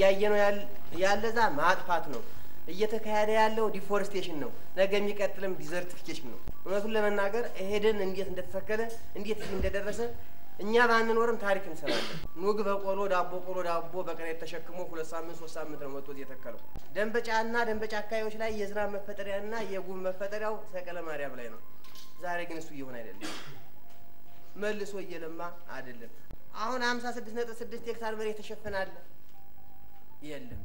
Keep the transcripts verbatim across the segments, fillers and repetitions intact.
እያየነው ያለዛ ማጥፋት ነው እየተካሄደ ያለው ዲፎሬስቴሽን ነው ነገ የሚቀጥልም ዲዘርቲፊኬሽን ነው እውነቱን ለመናገር እሄደን እንዴት እንደተተከለ እንዴት እንደደረሰ እኛ ባንኖርም ታሪክ እንሰራለን ኑግ በቆሎ ዳቦ ቆሎ ዳቦ በቀን ተሸክሞ ሁለት ሳምንት ሶስት ሳምንት ነው መጥቶ የተከለው ደንበጫና ደንበጫ አካባቢዎች ላይ የዝናብ መፈጠሪያና የጉም መፈጠሪያው ሰቀለ ማርያም ላይ ነው ዛሬ ግን እሱ ይሆን አይደለም መልሶ እየለማ አይደለም አሁን ሃምሳ ስድስት ነጥብ ስድስት ሄክታር መሬት ተሸፈናል የለም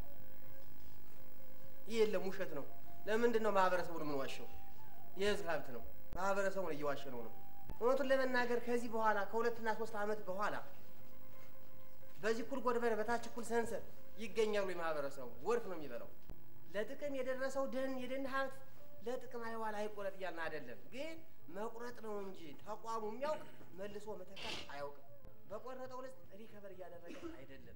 የለም ውሸት ነው ለምንድን ነው ማህበረሰቡን ምን ዋሸው የህዝብ ሀብት ነው ማህበረሰቡን እየዋሸነው ነው እውነቱን ለመናገር ከዚህ በኋላ ከሁለትና ሶስት አመት በኋላ በዚህ ኩል ጎድበር በታች ኩል ሰንሰር ይገኛሉ የማህበረሰቡ ወርፍ ነው የሚበላው ለጥቅም የደረሰው ደን የደን ሀብት ለጥቅም አይዋል አይቆረጥ ያልና አይደለም ግን መቁረጥ ነው እንጂ ተቋሙ የሚያውቅ መልሶ መተካት አያውቅም በቆረጠው ልጅ ሪከቨር ያደረገ አይደለም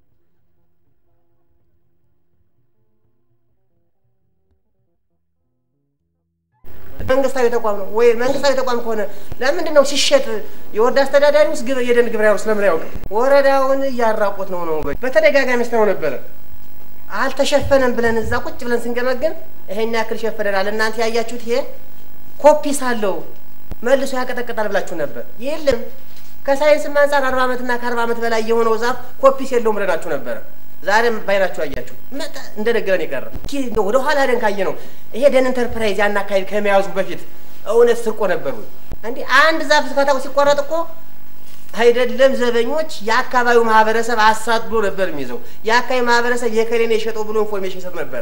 መንግስታዊ ተቋም ነው ወይ መንግስታዊ ተቋም ከሆነ ለምንድን ነው ሲሸጥ የወረዳ አስተዳዳሪ ውስጥ ግብር የደን ግብር ያውስ ለምን ያውቅ ወረዳውን ያራቆት ነው ነው በተደጋጋሚ ስተው ነበር አልተሸፈነም ብለን እዛ ቁጭ ብለን ስንገመገም ይሄን ያክል ሸፈደናል እናንተ ያያችሁት ይሄ ኮፒስ አለው መልሶ ያቀጠቀጣል ብላችሁ ነበር የለም ከሳይንስ ማንጻር አርባ አመትና ከአርባ አመት በላይ የሆነው ዛፍ ኮፒስ የለውም ብለናችሁ ነበር ዛሬም ባይናችሁ አያችሁ መጣ እንደነገረን ይቀር እንደ ወደ ኋላ ደን ካየ ነው ይሄ ደን ኢንተርፕራይዝ ያና አካባቢ ከመያዙ በፊት እውነት ስርቆ ነበሩ እንዴ አንድ ዛፍ ስካታው ሲቆረጥ እኮ አይደለም ዘበኞች የአካባቢው ማህበረሰብ አሳጥዶ ነበር የሚይዘው የአካባቢው ማህበረሰብ የከሬን የሸጠው ብሎ ኢንፎርሜሽን ሰጥ ነበር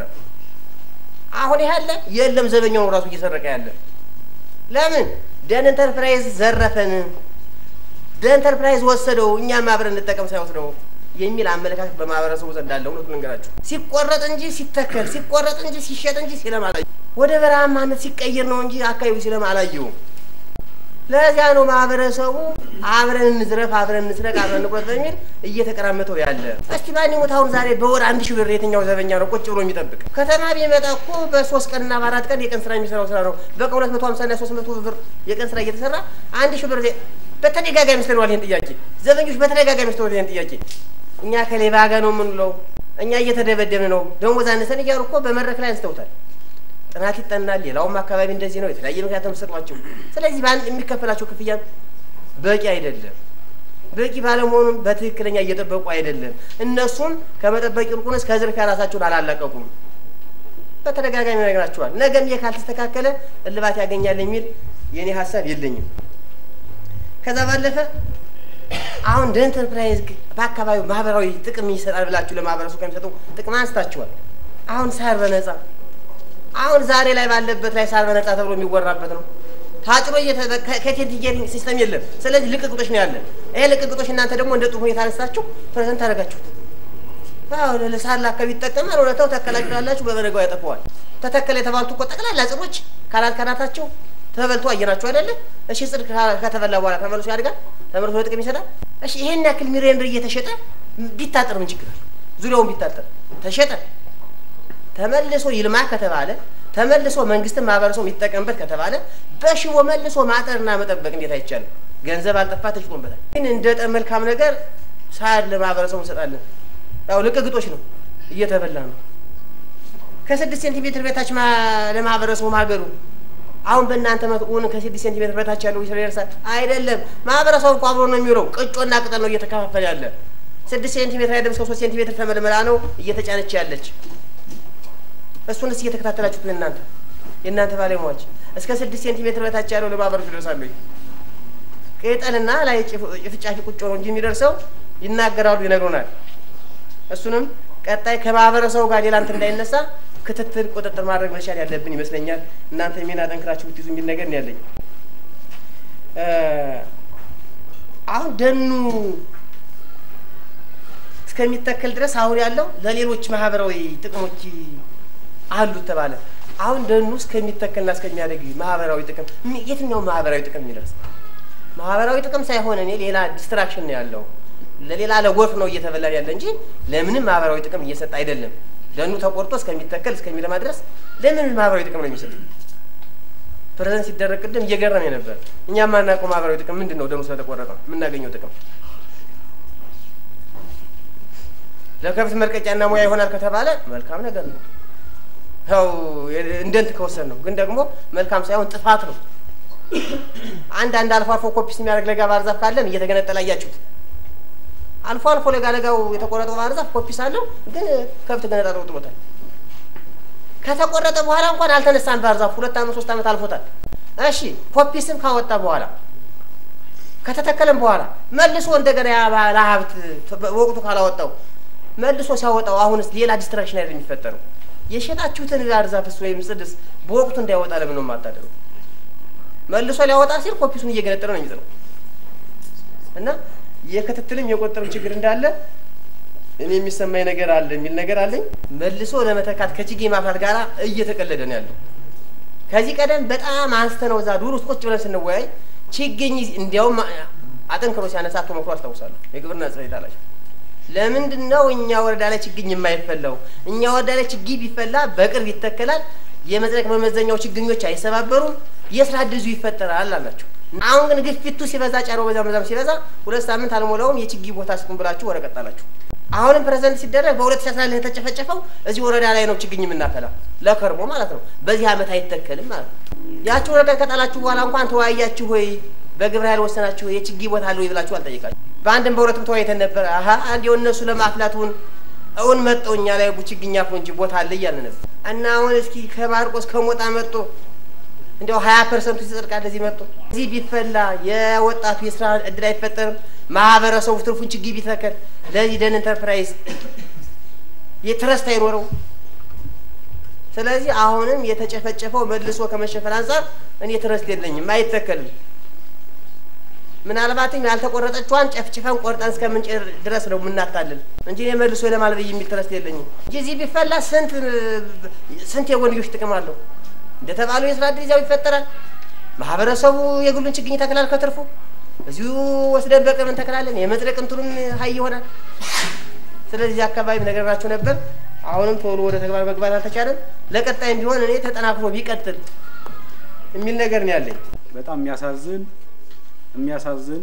አሁን ያለ የለም ዘበኛው ራሱ እየሰረቀ ያለ ለምን ደን ኢንተርፕራይዝ ዘረፈን ደን ኢንተርፕራይዝ ወሰደው እኛ ማብረን እንጠቀም ሳይወስደው የሚል አመለካከት በማህበረሰቡ ዘንድ አለው ነው ልንገራችሁ ሲቆረጥ እንጂ ሲተከል ሲቆረጥ እንጂ ሲሸጥ እንጂ ሲለማላዩ ወደ በረሃማነት ሲቀየር ነው እንጂ አካባቢው ሲለማላዩ ለዚያ ነው ማህበረሰቡ አብረን እንዝረፍ አብረን እንስረቅ አብረን እንቆርጥ በሚል እየተቀራመተው ያለ እስቲ ባኒ ሞታውን ዛሬ በወር አንድ ሺህ ብር የትኛው ዘበኛ ነው ቁጭ ብሎ የሚጠብቅ ከተማ ቢመጣ እኮ በሶስት ቀንና በአራት ቀን የቀን ስራ የሚሰራው ስራ ነው በቀን ሁለት መቶ ሃምሳ እና ሶስት መቶ ብር የቀን ስራ እየተሰራ አንድ ሺህ ብር በተደጋጋሚ ስለዋል ይሄን ጥያቄ ዘበኞች በተደጋጋሚ ስለዋል ይሄን ጥያቄ እኛ ከሌባ ጋር ነው ምንለው እኛ እየተደበደብን ነው ደሞዝ አነሰን እያሉ እኮ በመድረክ ላይ አንስተውታል ጥናት ይጠናል ሌላውም አካባቢ እንደዚህ ነው የተለያየ ምክንያት ተመስርቷቸው ስለዚህ ባንድ የሚከፈላቸው ክፍያ በቂ አይደለም በቂ ባለመሆኑን በትክክለኛ እየጠበቁ አይደለም እነሱም ከመጠበቅ ይልቁንስ ከዝርፊያ ራሳቸውን አላላቀቁም በተደጋጋሚ ነገራቸዋል ነገም የካልተስተካከለ እልባት ያገኛል የሚል የኔ ሐሳብ የለኝም ከዛ ባለፈ አሁን ደን ኢንተርፕራይዝ በአካባቢው ማህበራዊ ጥቅም ይሰጣል ብላችሁ ለማህበረሰቡ ከሚሰጡ ጥቅም አንስታችኋል አሁን ሳር በነጻ አሁን ዛሬ ላይ ባለበት ላይ ሳር በነጻ ተብሎ የሚወራበት ነው ታጭሮ ከቴንቲጌሪንግ ሲስተም የለም ስለዚህ ልቅቅጦች ነው ያለ ይሄ ልቅቅጦች እናንተ ደግሞ እንደ ጥሩ ሁኔታ አንስታችሁ ፕሬዘንት አደረጋችሁት አዎ ለሳር ላከብ ይጠቀማል ወለታው ተከላክላላችሁ በበነጋው ያጠፋዋል ተተከለ የተባሉት እኮ ጠቅላላ ጽሮች ካላት ካናታቸው ተበልቶ አየናችሁ አይደለ እሺ ጽድ ከተበላ በኋላ ተመልሶ ያድጋል ተመልሶ ጥቅም ይሰጣል እሺ ይሄን ያክል ሚሊዮን ብር እየተሸጠ ቢታጠር ምን ችግር አለ ዙሪያውን ቢታጠር ተሸጠ ተመልሶ ይልማ ከተባለ ተመልሶ መንግስትም ማህበረሰቡ ይተቀምበት ከተባለ በሽቦ መልሶ ማጠርና መጠበቅ እንዴት አይቻልም ገንዘብ አልጠፋ ተሽጦበታል ግን እንደ መልካም ነገር ሳር ለማህበረሰቡ እንሰጣለን ያው ልቅቅጦች ነው እየተበላ ነው ከስድስት ሴንቲሜትር በታች ለማህበረሰቡ ማገሩ አሁን በእናንተ መጥኡን ከስድስት ሴንቲሜትር በታች ያለው ይሰራል አይደለም ማህበረሰቡ ቋብሮ ነው የሚውለው ቅጮና ቅጠል ነው እየተከፋፈለ ያለ ስድስት ሴንቲሜትር አይደለም ሶስት ሴንቲሜትር ተመልመላ ነው እየተጫነች ያለች እሱንስ እየተከታተላችሁት እናንተ የእናንተ ባለሙያዎች እስከ ስድስት ሴንቲሜትር በታች ያለው ለማህበረሰቡ ይደርሳሉ ቅጠልና ላይ ጭፍጫፊ ቁጮ ነው እንጂ የሚደርሰው ይናገራሉ ይነግሩናል እሱንም ቀጣይ ከማህበረሰቡ ጋር ሌላንተ እንዳይነሳ ክትትል ቁጥጥር ማድረግ መቻል ያለብን ይመስለኛል እናንተ ምን አጠንክራችሁ ብትይዙ ምን ነገር ነው ያለኝ አሁን ደኑ እስከሚተከል ድረስ አሁን ያለው ለሌሎች ማህበራዊ ጥቅሞች አሉ ተባለ አሁን ደኑ እስከሚተከልና እስከሚያደግ ማህበራዊ ጥቅም የትኛው ማህበራዊ ጥቅም ይላስ ማህበራዊ ጥቅም ሳይሆን እኔ ሌላ ዲስትራክሽን ነው ያለው ለሌላ ለጎፍ ነው እየተበላል ያለ እንጂ ለምንም ማህበራዊ ጥቅም እየሰጠ አይደለም ደኑ ተቆርጦ እስከሚተከል እስከሚለማ ድረስ ለምን ማህበራዊ ጥቅም ነው የሚሰጥ ፕሬዘንስ ሲደረግ ቅድም እየገረመኝ ነበር እኛ ማናውቀው ማህበራዊ ጥቅም ምንድነው ደኑ ስለተቆረጠ ምን እናገኘው ጥቅም ለከብት መልቀቂያና ሙያ ይሆናል ከተባለ መልካም ነገር ነው። ያው እንደንት ከወሰን ነው ግን ደግሞ መልካም ሳይሆን ጥፋት ነው። አንድ አንድ አልፎ አልፎ ኮፒስ የሚያደርግ ለጋ ባህር ዛፍ ካለም እየተገነጠለ አያችሁት። አልፎ አልፎ ለጋ ለጋው የተቆረጠው ባህር ዛፍ ኮፒስ አለው ግን ከብት ገነጣጥሎ ጥሎታል። ከተቆረጠ በኋላ እንኳን አልተነሳም ባህር ዛፍ ሁለት አመት ሶስት አመት አልፎታል። እሺ ኮፒስም ካወጣ በኋላ ከተተከለም በኋላ መልሶ እንደገና ያ ባለ ሀብት ወቅቱ ካላወጣው መልሶ ሲያወጣው አሁንስ ሌላ ዲስትራክሽን አይደል የሚፈጠረው? የሸጣችሁትን ባህር ዛፍስ ወይም ጽድስ በወቅቱ እንዳይወጣ ለምን ነው የማታደርጉ? መልሶ ሊያወጣ ሲል ኮፒሱን እየገነጠለ ነው የሚጥለው እና የከተተልም የቆጠረም ችግር እንዳለ እኔ የሚሰማኝ ነገር አለ የሚል ነገር አለኝ። መልሶ ለመተካት ከችግኝ ማፍራት ጋራ እየተቀለደ ነው ያለው። ከዚህ ቀደም በጣም አንስተነው እዛ ዱር ውስጥ ቁጭ ብለን ስንወያይ ችግኝ እንዲያውም አጠንክሮ ሲያነሳቶ መክሮ አስታውሳለሁ። የግብርና ጽሕፈት አላቸው ለምንድን ነው እኛ ወረዳ ላይ ችግኝ የማይፈላው? እኛ ወረዳ ላይ ችግኝ ቢፈላ በቅርብ ይተከላል፣ የመጽደቅ መመዘኛው ችግኞች አይሰባበሩም፣ የስራ ዕድሉ ይፈጠራል አላቸው። አሁን ግን ግፊቱ ሲበዛ ጫረው በዛ በዛም ሲበዛ ሁለት ሳምንት አልሞላውም የችግኝ ቦታ ስጡን ብላችሁ ወረቀት ጣላችሁ። አሁንም ፕሬዝዳንት ሲደረግ በሁለት ሺህ አስራ አንድ የተጨፈጨፈው እዚህ ወረዳ ላይ ነው ችግኝ የምናፈላው ለከርሞ ማለት ነው። በዚህ አመት አይተከልም ማለት ነው። ያችሁ ወረቀት ከጣላችሁ በኋላ እንኳን ተወያያችሁ ወይ በግብረ ኃይል ወሰናችሁ የችግኝ ቦታ አለ ወይ ብላችሁ አልጠየቃችሁ። በአንድም በሁለትም ተወያይተን ነበር። አሃ አንዴው እነሱ ለማፍላቱን አሁን መጣውኛ ላይ ችግኝ አፍሎ እንጂ ቦታ አለ እያልን ነበር። እና አሁን እስኪ ከማርቆስ ከሞጣ መጥቶ እንደው ሀያ ፐርሰንት ይጸድቃል እዚህ መጥቶ እዚህ ቢፈላ የወጣቱ የስራ ዕድል አይፈጠርም? ማህበረሰቡ ትርፉን ችግኝ ቢተከል ለዚህ ደን ኢንተርፕራይዝ የትረስት አይኖረው? ስለዚህ አሁንም የተጨፈጨፈው መልሶ ከመሸፈን አንፃር እኔ ትረስት የለኝም አይተከልም። ምናልባትም ያልተቆረጠችዋን ጨፍጭፈን ቆርጠን እስከምንጨር ድረስ ነው የምናታልል እንጂ እኔ መልሶ ለማልበይ የሚል ትረስት የለኝም። እዚህ ቢፈላ ስንት ስንት የጎንዮሽ ጥቅም አለው። እንደተባለው የስራ ዕድል ይዛው ይፈጠራል። ማህበረሰቡ የግሉን ችግኝ ተከላል ከትርፉ እዚሁ ወስደን በቅርብ እንተከላለን። የመጽደቅ እንትኑም ሀይ ይሆናል። ስለዚህ አካባቢ ነገራችሁ ነበር። አሁንም ቶሎ ወደ ተግባር መግባት አልተቻለም። ለቀጣይም ቢሆን እኔ ተጠናክሮ ቢቀጥል የሚል ነገር ነው ያለኝ። በጣም የሚያሳዝን የሚያሳዝን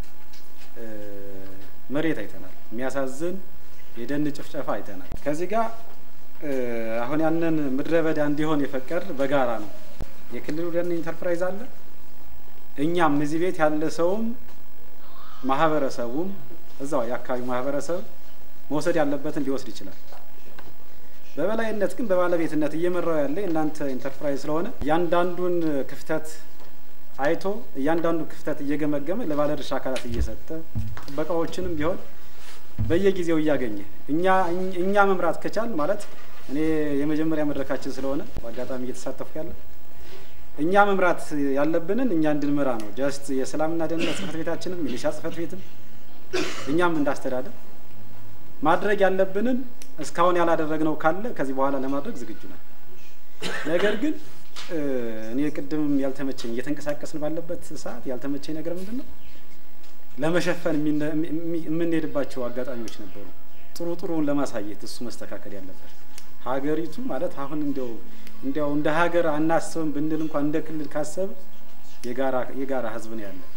መሬት አይተናል። የሚያሳዝን የደን ጭፍጨፋ አይተናል። ከዚህ ጋር አሁን ያንን ምድረ በዳ እንዲሆን የፈቀድ በጋራ ነው። የክልሉ ደን ኢንተርፕራይዝ አለ። እኛም እዚህ ቤት ያለ ሰውም ማህበረሰቡም እዛው የአካባቢው ማህበረሰብ መውሰድ ያለበትን ሊወስድ ይችላል። በበላይነት ግን በባለቤትነት እየመራው ያለ እናንተ ኢንተርፕራይዝ ስለሆነ ያንዳንዱን ክፍተት አይቶ ያንዳንዱ ክፍተት እየገመገመ ለባለድርሻ አካላት እየሰጠ ጥበቃዎችንም ቢሆን በየጊዜው እያገኘ እኛ እኛ መምራት ከቻል ማለት እኔ የመጀመሪያ መድረካችን ስለሆነ በአጋጣሚ እየተሳተፍኩ ያለ እኛ መምራት ያለብንን እኛ እንድንመራ ነው። ጀስት የሰላምና ደህንነት ጽሕፈት ቤታችንም ሚሊሻ ጽሕፈት ቤትም እኛም እንዳስተዳደር ማድረግ ያለብንን እስካሁን ያላደረግነው ካለ ከዚህ በኋላ ለማድረግ ዝግጁ ነን። ነገር ግን እኔ ቅድም ያልተመቸኝ እየተንቀሳቀስን ባለበት ሰዓት ያልተመቸኝ ነገር ምንድነው ለመሸፈን የምንሄድባቸው አጋጣሚዎች ነበሩ። ጥሩ ጥሩን ለማሳየት እሱ መስተካከል ያለበት ሀገሪቱ ማለት አሁን እንደው እንደው እንደ ሀገር አናስብም ብንል እንኳን እንደ ክልል ካሰብ የጋራ የጋራ ህዝብ ነው ያለ።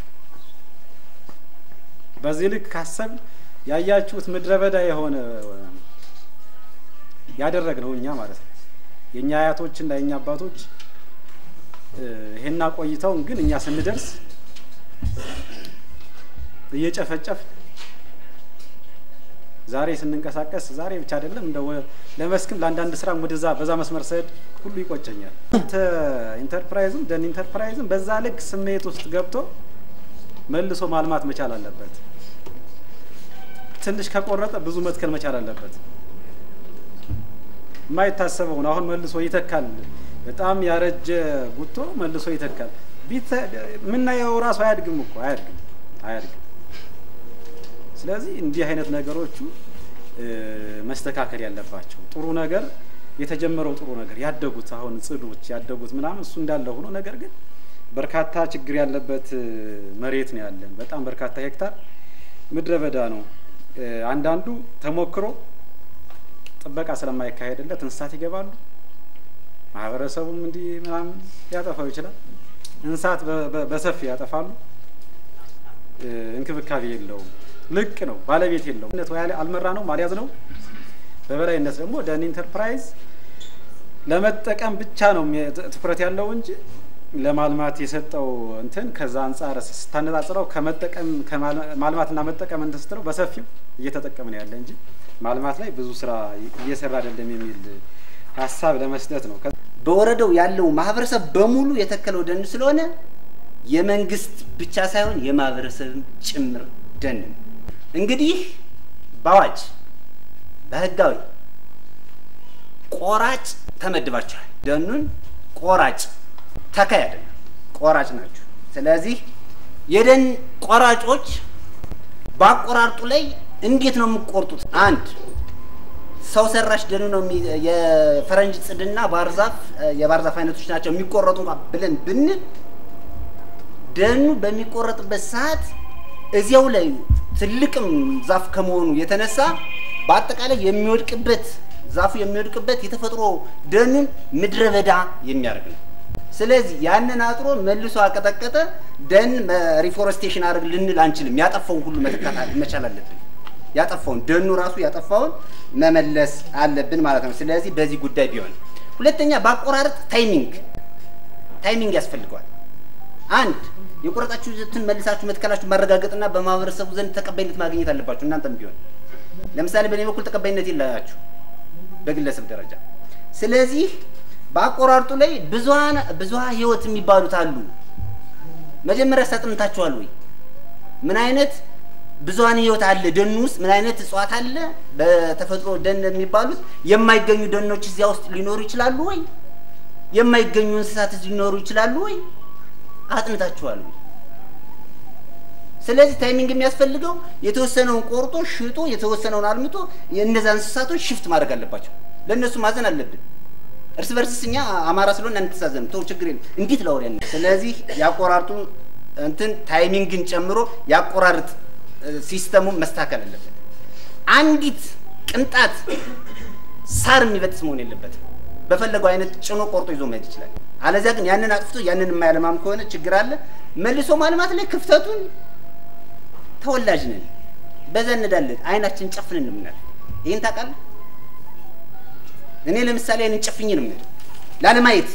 በዚህ ልክ ካሰብ ያያችሁት ምድረ በዳ የሆነ ያደረግነው እኛ ማለት ነው። የኛ አያቶችና የኛ አባቶች ይሄና ቆይተው ግን እኛ ስንደርስ እየጨፈጨፍ ዛሬ ስንንቀሳቀስ ዛሬ ብቻ አይደለም እንደው ለመስክም ለአንዳንድ ስራ ወደዛ በዛ መስመር ሰድ ሁሉ ይቆጨኛል። ኢንተርፕራይዝም ደን ኢንተርፕራይዝም በዛ ልክ ስሜት ውስጥ ገብቶ መልሶ ማልማት መቻል አለበት። ትንሽ ከቆረጠ ብዙ መትከል መቻል አለበት። ማይታሰበው ነው አሁን መልሶ ይተካል። በጣም ያረጀ ጉቶ መልሶ ይተካል። ቢት ምን ያው ራሱ አያድግም እኮ አያድግም አያድግም። ስለዚህ እንዲህ አይነት ነገሮቹ መስተካከል ያለባቸው ጥሩ ነገር የተጀመረው ጥሩ ነገር ያደጉት አሁን ጽዶች ያደጉት ምናምን እሱ እንዳለ ሆኖ ነገር ግን በርካታ ችግር ያለበት መሬት ነው ያለን። በጣም በርካታ ሄክታር ምድረ በዳ ነው። አንዳንዱ ተሞክሮ ጥበቃ ስለማይካሄድለት እንስሳት ይገባሉ። ማህበረሰቡም እንዲህ ምናምን ያጠፋው ይችላል። እንስሳት በሰፊ ያጠፋሉ። እንክብካቤ የለውም። ልቅ ነው ባለቤት የለው ነት ወይ አልመራ ነው ማልያዝ ነው በበላይነት ደግሞ ደን ኢንተርፕራይዝ ለመጠቀም ብቻ ነው ትኩረት ያለው እንጂ ለማልማት የሰጠው እንትን ከዛ አንፃር ስታነጻጽረው ከመጠቀም ከማልማትና መጠቀም እንተስተው በሰፊው እየተጠቀመን ያለ እንጂ ማልማት ላይ ብዙ ስራ እየሰራ አይደለም የሚል ሐሳብ ለመስጠት ነው በወረደው ያለው ማህበረሰብ በሙሉ የተከለው ደን ስለሆነ የመንግስት ብቻ ሳይሆን የማህበረሰብ ጭምር ደን እንግዲህ ባዋጅ በህጋዊ ቆራጭ ተመድባችኋል ደኑን ቆራጭ ተካይ አይደለም ቆራጭ ናችሁ ስለዚህ የደን ቆራጮች ባቆራርጡ ላይ እንዴት ነው የምትቆርጡት አንድ ሰው ሰራሽ ደኑ ነው የፈረንጅ ጽድና ባርዛፍ የባርዛፍ አይነቶች ናቸው የሚቆረጡ ብለን ብንል ደኑ በሚቆረጥበት ሰዓት እዚያው ላይ ትልቅም ዛፍ ከመሆኑ የተነሳ በአጠቃላይ የሚወድቅበት ዛፉ የሚወድቅበት የተፈጥሮ ደኑን ምድረበዳ የሚያርግ ነው ስለዚህ ያንን አጥሮ መልሶ አቀጠቀጠ ደን ሪፎረስቴሽን አርግ ልንል አንችልም ያጠፋውን ሁሉ መተካት መቻል አለብን ያጠፋውን ደኑ ራሱ ያጠፋውን መመለስ አለብን ማለት ነው ስለዚህ በዚህ ጉዳይ ቢሆን ሁለተኛ ባቆራረጥ ታይሚንግ ታይሚንግ ያስፈልጋል አንድ የቆረጣችሁትን መልሳችሁ መትከላችሁ ማረጋገጥና በማህበረሰቡ ዘንድ ተቀባይነት ማግኘት አለባችሁ እናንተም ቢሆን ለምሳሌ በኔ በኩል ተቀባይነት ይላችሁ በግለሰብ ደረጃ ስለዚህ ባቆራርጡ ላይ ብዙሃን ብዙሃ ህይወት የሚባሉት አሉ መጀመሪያ ሳጥንታችኋል ወይ ምን አይነት ብዙሃን ህይወት አለ ደን ውስጥ ምን አይነት እጽዋት አለ በተፈጥሮ ደን የሚባሉት የማይገኙ ደኖች እዚያ ውስጥ ሊኖሩ ይችላሉ ወይ የማይገኙ እንስሳት ሊኖሩ ይችላሉ ወይ አጥንታችኋል ወይ ስለዚህ ታይሚንግ የሚያስፈልገው የተወሰነውን ቆርጦ ሽጦ የተወሰነውን አልምቶ የእነዛ እንስሳቶች ሽፍት ማድረግ አለባቸው ለነሱ ማዘን አለብን እርስ በርስኛ አማራ ስለሆነ እንተሳዘን ተው ችግር የለም እንዴት ላውሪያን ስለዚህ ያቆራርጡ እንትን ታይሚንግን ጨምሮ ያቆራርጥ ሲስተሙ መስተካከል አለበት አንዲት ቅንጣት ሳር የሚበጥስ መሆን የለበት በፈለገው አይነት ጭኖ ቆርጦ ይዞ መሄድ ይችላል አለዚያ ግን ያንን አጥፍቶ ያንን የማያለማም ከሆነ ችግር አለ መልሶ ማልማት ላይ ክፍተቱን ተወላጅ ነን በዘንዳለን አይናችን ጨፍነን እንምናል ይሄን ታውቃለህ እኔ ለምሳሌ አይን ጨፍኝ ነው ማለት ላለማየት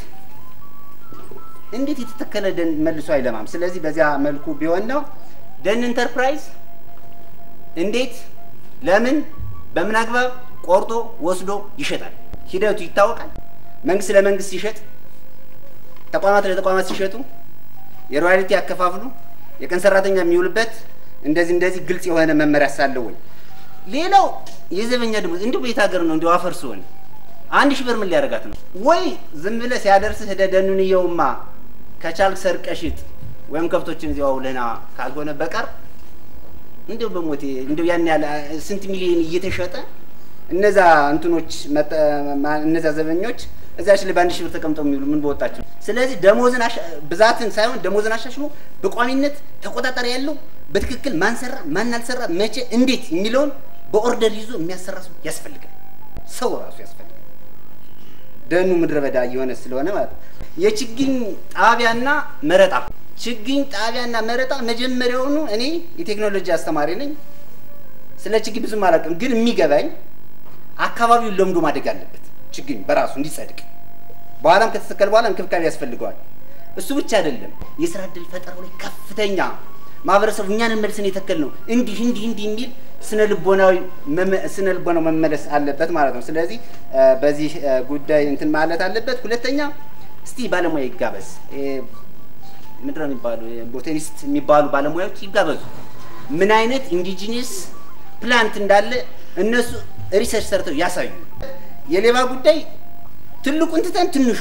እንዴት የተተከለ ደን መልሶ አይለማም ስለዚህ በዚያ መልኩ ቢሆን ነው ደን ኢንተርፕራይዝ እንዴት ለምን በምን አግባብ ቆርጦ ወስዶ ይሸጣል ሂደቱ ይታወቃል መንግስት ለመንግስት ይሸጥ ተቋማት ለተቋማት ሲሸጡ የሮያሊቲ ያከፋፍሉ የቀን ሰራተኛ የሚውልበት እንደዚህ እንደዚህ ግልጽ የሆነ መመሪያ ሳለው ወይ ሌላው የዘበኛ ደሞዝ እንዴ ቤት ሀገር ነው እንደው አፈርሶን አንድ ሺህ ብር ምን ሊያረጋት ነው ወይ ዝም ብለህ ሲያደርስ ሄደ ደኑን ይየውማ ከቻልክ ሰርቀሽት ወይም ከብቶችን እዚያው ለና ካልሆነ በቀር እንደው በሞቴ እንደው ያን ያለ ስንት ሚሊዮን እየተሸጠ እነዛ እንትኖች እነዛ ዘበኞች እዛች ላይ ባንድ ሺህ ብር ተቀምጠው የሚሉ ምን በወጣቸው ስለዚህ ደሞዝን ብዛትን ሳይሆን ደሞዝን አሻሽሎ በቋሚነት ተቆጣጣሪ ያለው በትክክል ማን ሰራ ማን አልሰራ መቼ እንዴት የሚለውን በኦርደር ይዞ የሚያሰራ ሰው ያስፈልጋል ሰው ራሱ ያስፈልጋል ደኑ ምድረበዳ እየሆነ ስለሆነ ማለት የችግኝ ጣቢያና መረጣ ችግኝ ጣቢያና መረጣ መጀመሪያውኑ እኔ የቴክኖሎጂ አስተማሪ ነኝ ስለ ችግኝ ብዙ ማለቅም ግን የሚገባኝ አካባቢውን ለምዶ ማደግ አለበት ችግኝ በራሱ እንዲጸድቅ በኋላም ከተተከለ በኋላ እንክብካቤ ያስፈልጋል እሱ ብቻ አይደለም የሥራ ዕድል ፈጠራው ላይ ከፍተኛ ማህበረሰቡ እኛን መልሰን የተከል ነው እንዲህ እንዲህ እንዲህ የሚል ስነ ልቦናዊ ስነ ልቦናው መመለስ አለበት ማለት ነው ስለዚህ በዚህ ጉዳይ እንትን ማለት አለበት ሁለተኛ እስቲ ባለሙያ ይጋበዝ ምንድነው የሚባሉ ቦታኒስት የሚባሉ ባለሙያዎች ይጋበዙ ምን አይነት ኢንዲጂነስ ፕላንት እንዳለ እነሱ ሪሰርች ሰርተው ያሳዩ የሌባ ጉዳይ ትልቁን ትተን ትንሹ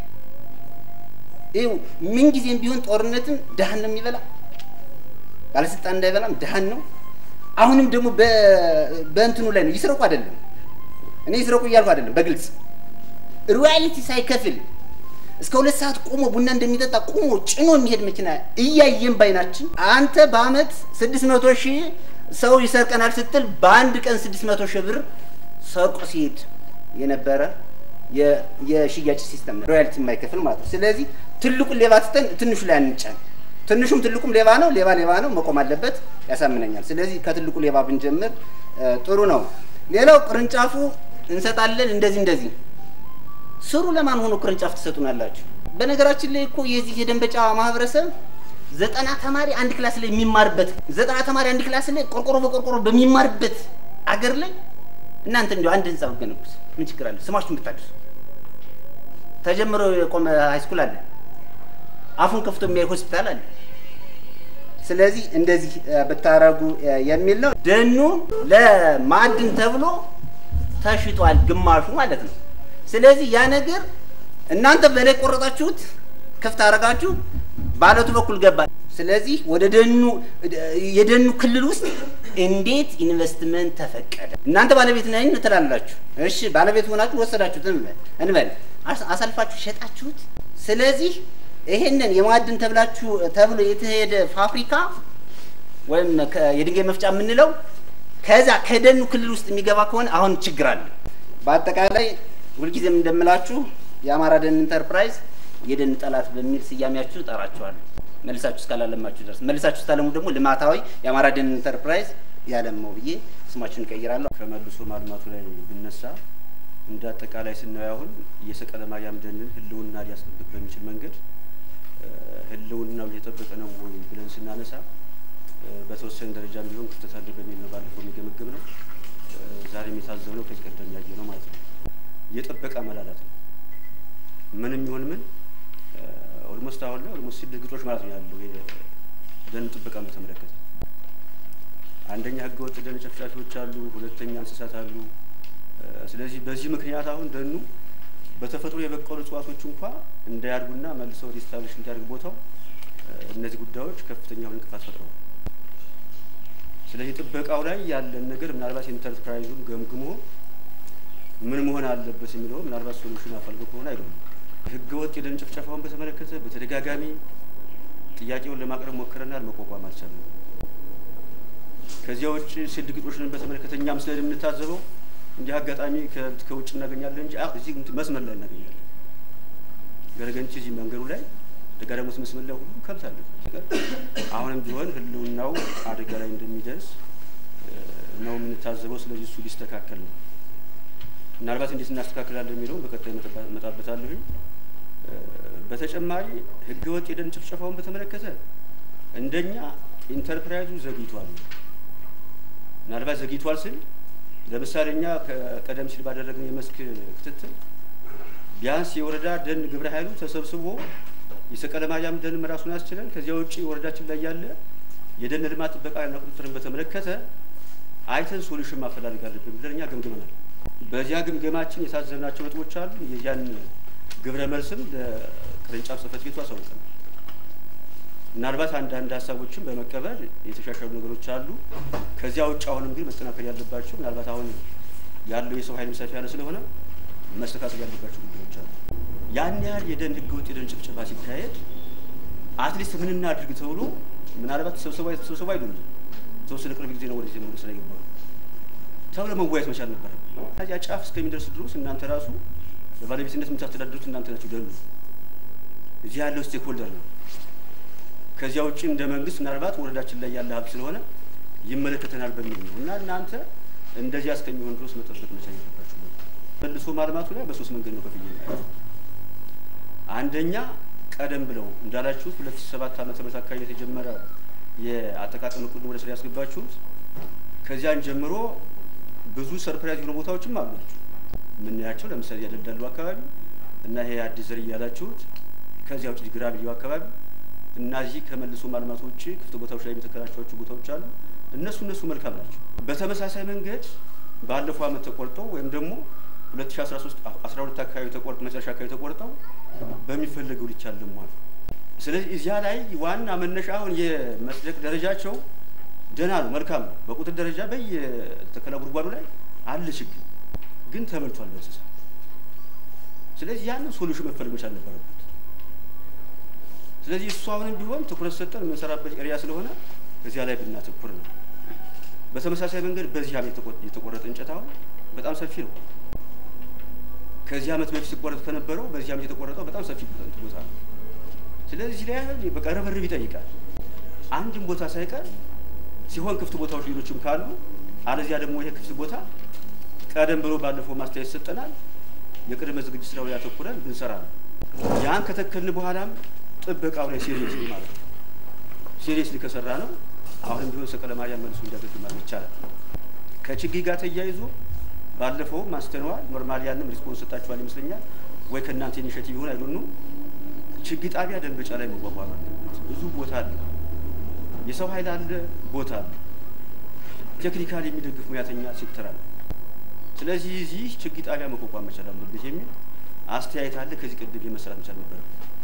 ይው ምን ጊዜም ቢሆን ጦርነትን ደሃን ነው የሚበላ ባለስልጣን እንዳይበላም ደሃን ነው አሁንም ደግሞ በእንትኑ ላይ ነው ይስረቁ አይደለም እኔ ይስረቁ እያልኩ አይደለም በግልጽ ሮያሊቲ ሳይከፍል እስከ ሁለት ሰዓት ቆሞ ቡና እንደሚጠጣ ቆሞ ጭኖ የሚሄድ መኪና እያየን ባይናችን አንተ በአመት ስድስት መቶ ሺህ ሰው ይሰርቀናል ስትል በአንድ ቀን ስድስት መቶ ሺህ ብር ሰርቆ ሲሄድ የነበረ የሽያጭ ሲስተም ነው ሮያሊቲ የማይከፍል ማለት ነው ስለዚህ ትልቁን ሌባ ትተን ትንሹ ላይ አንጫን ትንሹም ትልቁም ሌባ ነው ሌባ ሌባ ነው መቆም አለበት ያሳምነኛል። ስለዚህ ከትልቁ ሌባ ብንጀምር ጥሩ ነው። ሌላው ቅርንጫፉ እንሰጣለን እንደዚህ እንደዚህ ስሩ ለማን ሆኖ ቅርንጫፍ ትሰጡናላችሁ? በነገራችን ላይ እኮ የዚህ የደንበጫ ማህበረሰብ ዘጠና ተማሪ አንድ ክላስ ላይ የሚማርበት ዘጠና ተማሪ አንድ ክላስ ላይ ቆርቆሮ በቆርቆሮ በሚማርበት አገር ላይ እናንተ እንደው አንድ ህንጻ ብትገነቡት ምን ችግር አለ? ስማችሁን ብታድሱ ተጀምሮ የቆመ ሃይስኩል አለ፣ አፉን ከፍቶ የሚያይ ሆስፒታል አለ። ስለዚህ እንደዚህ ብታረጉ የሚል ነው። ደኑ ለማዕድን ተብሎ ተሽጧል ግማሹ ማለት ነው። ስለዚህ ያ ነገር እናንተ በላይ ቆረጣችሁት ከፍታ አረጋችሁ ባለቱ በኩል ገባ። ስለዚህ ወደ ደኑ የደኑ ክልል ውስጥ እንዴት ኢንቨስትመንት ተፈቀደ? እናንተ ባለቤት ነኝ ትላላችሁ። እሺ ባለቤት ሆናችሁ ወሰዳችሁት እንበል አሳልፋችሁ ሸጣችሁት። ስለዚህ ይሄንን የማዕድን ተብላችሁ ተብሎ የተሄደ ፋብሪካ ወይም የድንጋይ መፍጫ የምንለው ከዛ ከደኑ ክልል ውስጥ የሚገባ ከሆነ አሁን ችግር አለ። በአጠቃላይ ሁልጊዜም እንደምላችሁ የአማራ ደን ኢንተርፕራይዝ የደን ጠላት በሚል ስያሜያችሁ ጠራችኋል። መልሳችሁ እስካላለማችሁ ድረስ መልሳችሁ ስታለሙ ደግሞ ልማታዊ የአማራ ደን ኢንተርፕራይዝ ያለመው ብዬ ስማችሁን ቀይራለሁ። ከመልሶ ማልማቱ ላይ ብነሳ እንደ አጠቃላይ ስናየው አሁን የሰቀለ ማርያም ደንን ህልውና ሊያስጠብቅ በሚችል መንገድ ህልውናው እየጠበቀ ነው ወይ ብለን ስናነሳ በተወሰነ ደረጃ ቢሆን ክፍተት አለ በሚል ነው ባለፈው የሚገመገም ነው። ዛሬም የታዘብነው ከዚህ ቀደም ያየ ነው ማለት ነው። የጠበቀ መላላት ነው። ምንም ይሁን ምን ኦልሞስት አሁን ላይ ኦልሞስት ስድስት ግጦሽ ማለት ነው ያለው የደን ጥበቃን በተመለከተ አንደኛ ህገወጥ ደን ጨፍጫፊዎች አሉ፣ ሁለተኛ እንስሳት አሉ። ስለዚህ በዚህ ምክንያት አሁን ደኑ በተፈጥሮ የበቀሉ እጽዋቶች እንኳን እንዳያድጉና መልሰው ሪስታብሊሽ እንዲያደርግ ቦታው እነዚህ ጉዳዮች ከፍተኛ የሆነ እንቅፋት ፈጥረዋል። ስለዚህ ጥበቃው ላይ ያለን ነገር ምናልባት ኢንተርፕራይዙን ገምግሞ ምን መሆን አለበት የሚለው ምናልባት ሶሉሽን አፈልጎ ከሆነ አይደለም። ህገወጥ የደን ጭፍጨፋውን በተመለከተ በተደጋጋሚ ጥያቄውን ለማቅረብ ሞክረናል፣ መቋቋም አልቻለም። ከዚያ ውጭ ስድ ግጦሽን በተመለከተ እኛም ስለምንታዘበው እንዲህ አጋጣሚ ከውጭ እናገኛለን እንጂ እዚህ መስመር ላይ እናገኛለን። ገረገንቺ እዚህ መንገዱ ላይ ደጋዳሞት መስመር ላይ ሁሉ ከብት አለ። አሁንም ቢሆን ህልውናው አደጋ ላይ እንደሚደርስ ነው የምንታዘበው። ስለዚህ እሱ ሊስተካከል ነው። ምናልባት እንዴት እናስተካክላለን የሚለውን በቀጣይ መጣበታለሁ። በተጨማሪ ህገወጥ የደን ጭፍጨፋውን በተመለከተ እንደኛ ኢንተርፕራይዙ ዘግይቷል። ምናልባት ዘግይቷል ስል ለምሳሌ እኛ ቀደም ሲል ባደረግነው የመስክ ክትትል ቢያንስ የወረዳ ደን ግብረ ኃይሉ ተሰብስቦ የሰቀለ ማርያም ደን ራሱን ያስችላል። ከዚያ ውጪ ወረዳችን ላይ ያለ የደን ልማት ጥበቃና ቁጥጥርን በተመለከተ አይተን ሶሉሽን ማፈላለግ አለብን ብለን እኛ ገምግመናል። በዚያ ግምገማችን የታዘብናቸው ነጥቦች አሉ። የዚያን ግብረ መልስም ለቅርንጫፍ ጽሕፈት ቤቱ አሳውቀናል። ምናልባት አንዳንድ ሀሳቦችን በመቀበል የተሻሻሉ ነገሮች አሉ። ከዚያ ውጭ አሁንም ግን መጠናከር ያለባቸው ምናልባት አሁን ያለው የሰው ኃይል ሰፊ ያለ ስለሆነ መስተካከል ያለባቸው ጉዳዮች አሉ። ያን ያህል የደን ህገወጥ የደን ጭፍጨፋ ሲካሄድ አትሊስት ምን እናድርግ ተብሎ ምናልባት ተሰብስበው ተሰብስበው አይደለም ተወሰነ ቅርብ ጊዜ ነው ወደዚህ መንገድ ላይ ገባው ተብሎ መወያየት መቻል ነበር። ከዚያ ጫፍ እስከሚደርስ ድረስ እናንተ ራሱ በባለቤትነት የምታስተዳድሩት እናንተ ናችሁ። ደኑ እዚህ ያለው ስቴክሆልደር ነው። ከዚያ ውጭ እንደ መንግስት ምናልባት ወረዳችን ላይ ያለ ሀብት ስለሆነ ይመለከተናል በሚል ነው እና እናንተ እንደዚህ እስከሚሆን ድረስ መጠበቅ መቻል ያለባችሁ ነው። መልሶ ማልማቱ ላይ በሶስት መንገድ ነው ከፍዬ ነው። አንደኛ ቀደም ብለው እንዳላችሁት ሁለት ሺህ ሰባት ዓመተ ምህረት አካባቢ የተጀመረ የአጠቃቀም እቅድ ወደ ስራ ያስገባችሁት ከዚያን ጀምሮ ብዙ ሰርፕራይዝ የሆኑ ቦታዎችም አሏችሁ። ምን ያቸው ለምሳሌ ያደዳሉ አካባቢ እና ይሄ አዲስ ዘር ያላችሁት ከዚያ ውጭ ግራብዩ አካባቢ እና እዚህ ከመልሶ ማልማት ውጪ ክፍት ቦታዎች ላይ የተከራቻቸው ቦታዎች አሉ። እነሱ እነሱ መልካም ናቸው። በተመሳሳይ መንገድ ባለፈው ዓመት ተቆርጠው ወይም ደግሞ ሁለት ሺህ አስራ ሶስት አስራ ሁለት አካባቢ ተቆርጠው መጨረሻ አካባቢ ተቆርጠው በሚፈልገው ሊቻልም ማለት። ስለዚህ እዚያ ላይ ዋና መነሻ አሁን የመስለክ ደረጃቸው ደህና ነው፣ መልካም ነው። በቁጥር ደረጃ በየተከላ ጉድጓዱ ላይ አለ ችግር ግን ተመልቷል በእንስሳ። ስለዚህ ያን ሶሉሽን መፈለግ መቻል ነበረበት። ስለዚህ እሱ አሁንም ቢሆን ትኩረት ሰጠን የምንሰራበት ኤሪያ ስለሆነ እዚያ ላይ ብናተኩር ነው። በተመሳሳይ መንገድ በዚህ ዓመት የተቆረጠ እንጨት አሁን በጣም ሰፊ ነው። ከዚህ ዓመት በፊት ሲቆረጥ ከነበረው በዚህ ዓመት የተቆረጠው በጣም ሰፊ ቦታ ነው። ስለዚህ ላይ በቃ ርብርብ ይጠይቃል። አንድም ቦታ ሳይቀር ሲሆን ክፍት ቦታዎች ሌሎችም ካሉ አለዚያ ደግሞ ይሄ ክፍት ቦታ ቀደም ብሎ ባለፈው ማስተያየት ሰጠናል። የቅድመ ዝግጅት ስራው ያተኩረን ብንሰራ ነው። ያን ከተከልን በኋላም ጥበቃው ላይ ሲሪየስ ማለት ነው። ሲሪየስ ሊከሰራ ነው። አሁንም ቢሆን ሰቀለ ማርያም መልሶ እንዲያገግም ማለት ይቻላል። ከችግኝ ጋር ተያይዞ ባለፈው ማስተነዋል ኖርማሊ ያንም ሪስፖንስ ሰጣችኋል ይመስለኛል ወይ ከእናንተ ኢኒሼቲቭ ይሆን አይሉኑ ችግኝ ጣቢያ ደንበጫ ላይ መቋቋም አለበት። ብዙ ቦታ አለ፣ የሰው ኃይል አለ፣ ቦታ አለ፣ ቴክኒካሊ የሚደግፍ ሙያተኛ ሴክተር አለ። ስለዚህ እዚህ ችግኝ ጣቢያ መቋቋም መቻል አለበት የሚል አስተያየት አለ። ከዚህ ቀደም የመስራት መቻል ነበር።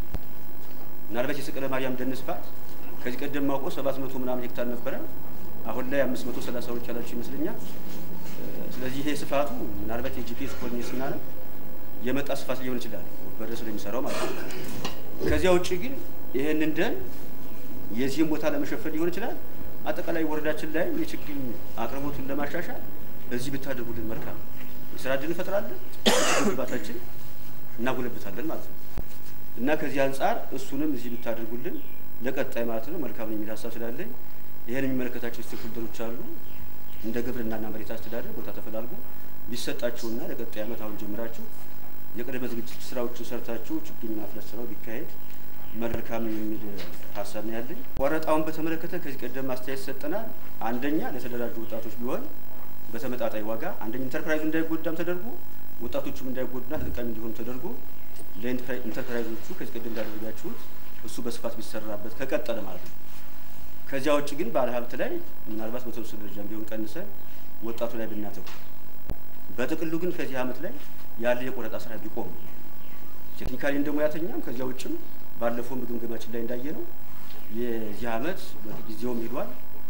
ምናልባት የሰቀለ ማርያም ደን ስፋት ከዚህ ቀደም ማውቆ ሰባት መቶ ምናምን ሄክታር ነበረ። አሁን ላይ አምስት መቶ ሰላሳ ሁለት ያላችሁ ይመስለኛል። ስለዚህ ይሄ ስፋቱ ምናልባት የጂፒኤስ ኮርዲኔት ስናለ የመጣ ስፋት ሊሆን ይችላል ወደ ስለሚሰራው ማለት ነው። ከዚያ ውጪ ግን ይሄንን ደን የዚህን ቦታ ለመሸፈን ሊሆን ይችላል። አጠቃላይ ወረዳችን ላይ የችግኝ አቅርቦቱን ለማሻሻል እዚህ ብታደርጉልን መልካም የስራ ዕድል እንፈጥራለን፣ ግንባታችን እናጎለብታለን ማለት ነው። እና ከዚህ አንጻር እሱንም እዚህ ብታደርጉልን ለቀጣይ ማለት ነው መልካም የሚል ሀሳብ ስላለኝ ይሄን የሚመለከታቸው ስቴክሆልደሮች አሉ እንደ ግብርናና መሬት አስተዳደር ቦታ ተፈላልጎ ቢሰጣችሁና ለቀጣይ ዓመት አሁን ጀምራችሁ የቅድመ ዝግጅት ስራዎችን ሰርታችሁ ችግኝ ማፍለስ ስራው ቢካሄድ መልካም የሚል ሀሳብ ነው ያለኝ። ቆረጣውን በተመለከተ ከዚህ ቀደም ማስተያየት ሰጠናል። አንደኛ ለተደራጁ ወጣቶች ቢሆን በተመጣጣኝ ዋጋ አንደኛ ኢንተርፕራይዙ እንዳይጎዳም ተደርጎ ወጣቶቹም እንዳይጎዱና ተጠቃሚ እንዲሆኑ ተደርጎ ለኢንተርፕራይዞቹ ከዚህ ቀደም እንዳደረጋችሁት እሱ በስፋት ቢሰራበት ከቀጠለ ማለት ነው። ከዚያ ውጭ ግን ባለሀብት ላይ ምናልባት በተወሰነ ደረጃ ቢሆን ቀንሰን ወጣቱ ላይ ብናተኩር፣ በጥቅሉ ግን ከዚህ ዓመት ላይ ያለ የቆረጣ ስራ ቢቆም ቴክኒካሊ እንደሙያተኛም ከዚያ ውጭም ባለፈው ግምገማችን ላይ እንዳየነው የዚህ ዓመት በጊዜውም ሄዷል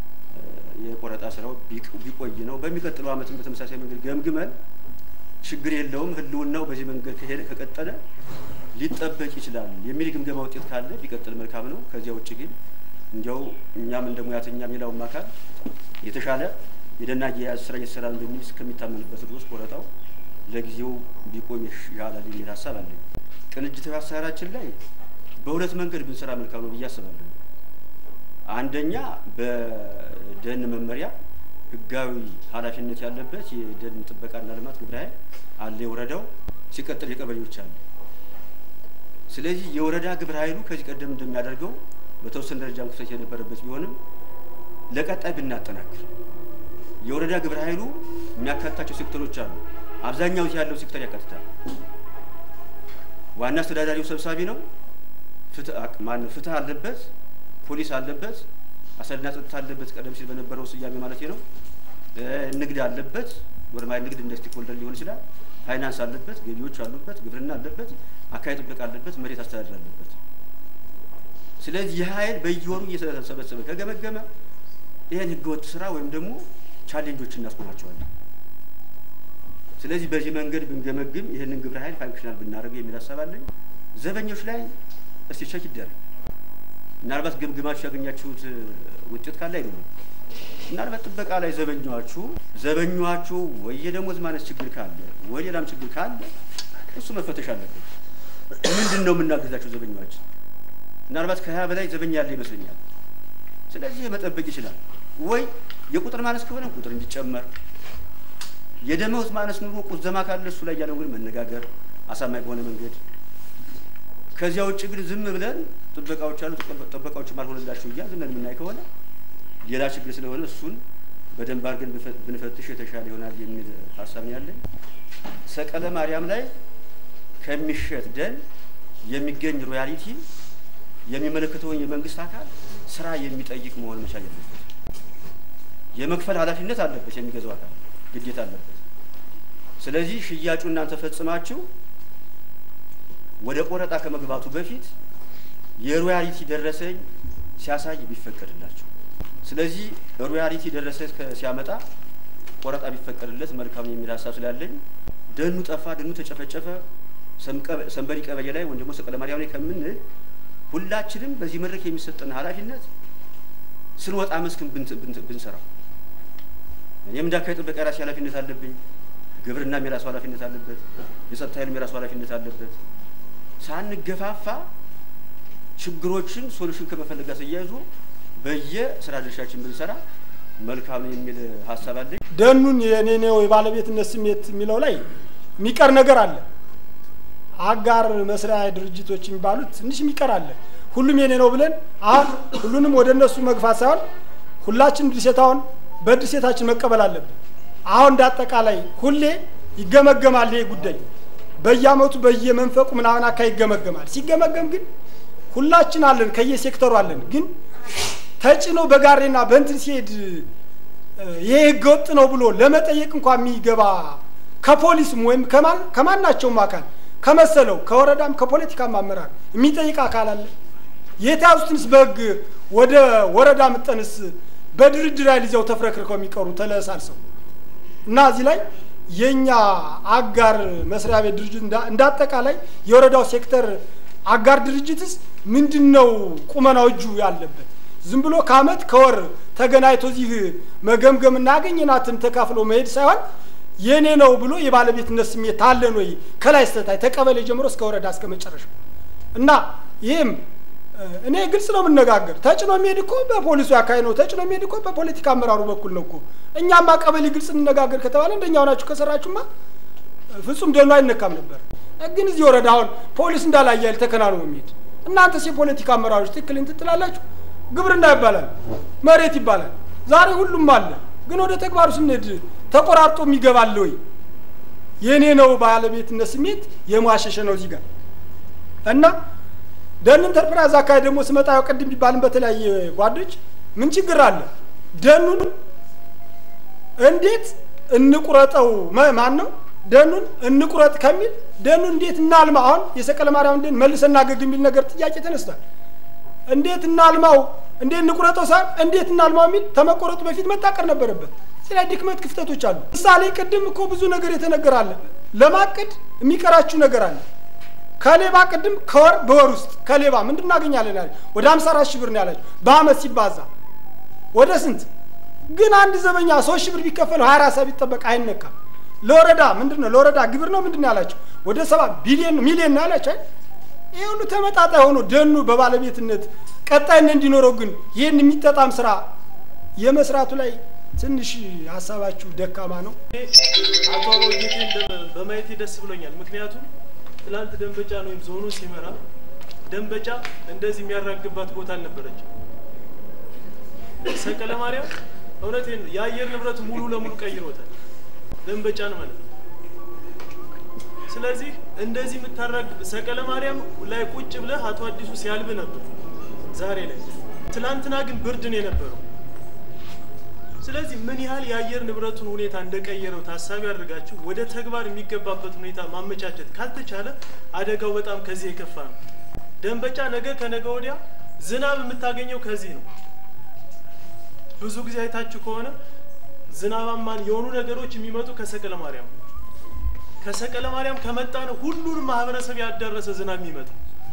የቆረጣ ስራው ቢቆይ ነው። በሚቀጥለው ዓመትም በተመሳሳይ መንገድ ገምግመን ችግር የለውም ህልውናው በዚህ መንገድ ከሄደ ከቀጠለ ሊጠበቅ ይችላል የሚል ግምገማ ውጤት ካለ ቢቀጥል መልካም ነው። ከዚያ ውጭ ግን እንዲያው እኛም እንደሙያተኛ የሚላው ማካል የተሻለ የደና የያዝ ስራ እየሰራ እንደሚል እስከሚታመንበት ድረስ ቆረጣው ለጊዜው ቢቆም ይሻላል የሚል ሀሳብ አለኝ። ቅንጅታዊ አሰራራችን ላይ በሁለት መንገድ ብንሰራ መልካም ነው ብዬ አስባለሁ። አንደኛ በደን መመሪያ ህጋዊ ኃላፊነት ያለበት የደን ጥበቃና ልማት ግብረ ኃይል አለ የወረዳው፣ ሲቀጥል የቀበሌዎች አለ። ስለዚህ የወረዳ ግብረ ኃይሉ ከዚህ ቀደም እንደሚያደርገው በተወሰነ ደረጃም ክፍተት የነበረበት ቢሆንም ለቀጣይ ብናጠናክር የወረዳ ግብረ ኃይሉ የሚያካትታቸው ሴክተሮች አሉ። አብዛኛው እዚህ ያለው ሴክተር ያካትታል። ዋና አስተዳዳሪው ሰብሳቢ ነው። ፍትህ ማን ፍትህ አለበት፣ ፖሊስ አለበት፣ አሰልና ጸጥታ አለበት፣ ቀደም ሲል በነበረው ስያሜ ማለት ነው። ንግድ አለበት፣ ወርማይ ንግድ እንደ ስቴክሆልደር ሊሆን ይችላል። ፋይናንስ አለበት፣ ገቢዎች አሉበት፣ ግብርና አለበት፣ አካባቢ ጥበቃ አለበት፣ መሬት አስተዳደር አለበት። ስለዚህ የኃይል በየወሩ እየተሰበሰበ ከገመገመ ይሄን ህገወጥ ስራ ወይም ደግሞ ቻሌንጆች እናስቆማቸዋለን። ስለዚህ በዚህ መንገድ ብንገመግም ይሄንን ግብረ ኃይል ፋንክሽናል ብናደርገው የሚል ሀሳብ አለኝ። ዘበኞች ላይ እስቲ ቼክ ይደረግ። ምናልባት ግምግማችሁ ያገኛችሁት ውጤት ካለ አይደለም። ምናልባት ጥበቃ ላይ ዘበኛችሁ ዘበኛችሁ ወይ የደሞዝ ማነስ ችግር ካለ ወይ ሌላም ችግር ካለ እሱ መፈተሽ አለበት። ምንድነው የምናገዛቸው ዘበኛዎች? ምናልባት ከሀያ በላይ ዘበኛ ያለ ይመስለኛል። ስለዚህ መጠበቅ ይችላል ወይ የቁጥር ማነስ ከሆነ ቁጥር እንዲጨመር፣ የደሞዝ ማነስ ኑሮ ቁዘማ ካለ እሱ ላይ ያለው ግን መነጋገር አሳማኝ በሆነ መንገድ። ከዚያ ውጭ ግን ዝም ብለን ጥበቃዎች አሉ ጥበቃዎች ማልሆነላቸው እያ ዝም ብለን የምናይ ከሆነ ሌላ ችግር ስለሆነ እሱን በደንብ አድርገን ብንፈትሽ የተሻለ ይሆናል የሚል ሀሳብ ነው ያለኝ። ሰቀለ ማርያም ላይ ከሚሸጥ ደን የሚገኝ ሮያሊቲ የሚመለከተውን የመንግስት አካል ስራ የሚጠይቅ መሆን መቻል አለበት። የመክፈል ኃላፊነት አለበት፣ የሚገዛው አካል ግዴታ አለበት። ስለዚህ ሽያጩ እናንተ ፈጽማችሁ ወደ ቆረጣ ከመግባቱ በፊት የሮያሊቲ ደረሰኝ ሲያሳይ ቢፈቀድላችሁ። ስለዚህ ሮያሊቲ ደረሰኝ ሲያመጣ ቆረጣ ቢፈቀድለት መልካም የሚል ሀሳብ ስላለኝ ደኑ ጠፋ፣ ደኑ ተጨፈጨፈ ሰንበሪ ቀበሌ ላይ ወይም ደግሞ ሰቀለ ማርያም ላይ ከምን ሁላችንም በዚህ መድረክ የሚሰጠን ኃላፊነት ስንወጣ መስክን ብንሰራው። እኔም እንዳካይ ጥበቃ የራሴ ኃላፊነት አለብኝ፣ ግብርናም የራሱ ኃላፊነት አለበት፣ የጸጥታ ኃይሉም የራሱ ኃላፊነት አለበት። ሳንገፋፋ ችግሮችን ሶሉሽን ከመፈለግ ጋር ተያይዞ በየስራ ድርሻችን ብንሰራ መልካም የሚል ሐሳብ አለ። ደኑን የኔ ነው የባለቤትነት ስሜት የሚለው ላይ የሚቀር ነገር አለ። አጋር መስሪያ ድርጅቶች የሚባሉት ትንሽ የሚቀር አለ። ሁሉም የኔ ነው ብለን አሁን ሁሉንም ወደ እነሱ መግፋት ሳይሆን ሁላችን ድርሴታውን በድርሴታችን መቀበል አለብን። አሁን እንዳጠቃላይ ሁሌ ይገመገማል ይሄ ጉዳይ በየአመቱ በየመንፈቁ ምናምን አካ ይገመገማል። ሲገመገም ግን ሁላችን አለን ከየሴክተሩ አለን። ግን ተጭኖ በጋሬና በእንትን ሲሄድ ይሄ ህገወጥ ነው ብሎ ለመጠየቅ እንኳን የሚገባ ከፖሊስም ወይም ከማን ከማናቸውም አካል ከመሰለው ከወረዳም ከፖለቲካም አመራር የሚጠይቅ አካል አለ። የታውስትንስ በግ ወደ ወረዳ መጠንስ በድርድር አይልዘው ተፍረክርከው የሚቀሩ ተለሳልሰው እና እዚህ ላይ የኛ አጋር መስሪያ ቤት ድርጅት እንዳጠቃላይ የወረዳው ሴክተር አጋር ድርጅትስ ምንድነው ቁመናው እጁ ያለበት? ዝም ብሎ ካመት ከወር ተገናይቶ እዚህ መገምገምና ያገኘናትን ተካፍሎ መሄድ ሳይሆን የኔ ነው ብሎ የባለቤትነት ስሜት አለን ወይ ከላይ ስተታይ ተቀበለ ጀምሮ እስከ ወረዳ እስከ መጨረሻው እና ይሄም እኔ ግልጽ ነው የምነጋገር። ተጭኖ የሚሄድ እኮ በፖሊሱ ያካይ ነው። ተጭኖ የሚሄድ እኮ በፖለቲካ አመራሩ በኩል ነው እኮ። እኛማ ቀበሌ ግልጽ እንነጋገር ከተባለ እንደኛው ናችሁ ከሰራችሁማ ፍጹም ደኑ አይነካም ነበር። ግን እዚህ ወረዳ አሁን ፖሊስ እንዳላያል ተከናኑ የሚሄድ እናንተስ የፖለቲካ አመራሮች ትክክል እንትላላችሁ። ግብርና ይባላል መሬት ይባላል ዛሬ ሁሉም አለ። ግን ወደ ተግባሩ ስንሄድ ተቆራርጦ የሚገባል ወይ? የኔ ነው ባለቤትነት ስሜት የማሸሸ ነው እዚህ ጋር እና ደን ኢንተርፕራይዝ አካይ ደግሞ ስመጣ ያው ቅድም ቢባልም በተለያየ ጓዶች ምን ችግር አለ? ደኑን እንዴት እንቁረጠው ማን ነው ደኑን እንቁረጥ ከሚል ደኑን እንዴት እናልማ አሁን የሰቀለ ማርያም ደን መልሰና ገግ የሚል ነገር ጥያቄ ተነስቷል። እንዴት እናልማው እንዴት እንቁረጠው ሳይሆን እንዴት እናልማው የሚል ተመቆረጡ በፊት መጣቀር ነበረበት። ስለዚህ ድክመት ክፍተቶች አሉ። ምሳሌ ቅድም እኮ ብዙ ነገር የተነገረ አለ። ለማቀድ የሚቀራችሁ ነገር አለ። ከሌባ ቅድም ከወር በወር ውስጥ ከሌባ ምንድን እናገኛለን ያለ ወደ ሃምሳ አራት ሺህ ብር ነው ያላችሁ በአመት ሲባዛ ወደ ስንት ግን አንድ ዘበኛ ሶስት ሺህ ብር ቢከፈለው ሀያ አራት ሰዓት ቢጠበቅ አይነካም። ለወረዳ ምንድነው ለወረዳ ግብር ነው ምንድነው ያላችሁ ወደ ሰባት ቢሊዮን ሚሊዮን ነው ያላችሁ። ይሄ ሁሉ ተመጣጣኝ ሆኖ ደኑ በባለቤትነት ቀጣይነት እንዲኖረው ግን ይሄን የሚጠጣም ስራ የመስራቱ ላይ ትንሽ ሐሳባችሁ ደካማ ነው። አቶ ሮጌቴን በማየት ደስ ብሎኛል። ምክንያቱም ትላንት ደንበጫ ነው ዞኑ ሲመራ ደንበጫ እንደዚህ የሚያራግባት ቦታ አልነበረች። ሰቀለ ማርያም እውነቴን የአየር ንብረት ሙሉ ለሙሉ ቀይሮታል ደንበጫን ማለት ነው። ስለዚህ እንደዚህ የምታራግ ሰቀለ ማርያም ላይ ቁጭ ብለህ አቶ አዲሱ ሲያልብ ነበር ዛሬ ላይ። ትላንትና ግን ብርድን የነበረው። ስለዚህ ምን ያህል የአየር ንብረቱን ሁኔታ እንደቀየረው ታሳቢ አድርጋችሁ ወደ ተግባር የሚገባበት ሁኔታ ማመቻቸት ካልተቻለ አደጋው በጣም ከዚህ የከፋ ነው። ደንበጫ ነገ ከነገ ወዲያ ዝናብ የምታገኘው ከዚህ ነው። ብዙ ጊዜ አይታችሁ ከሆነ ዝናባማን የሆኑ ነገሮች የሚመጡ ከሰቀለ ማርያም ከሰቀለ ማርያም ከመጣ ነው ሁሉንም ማህበረሰብ ያዳረሰ ዝናብ የሚመጣ።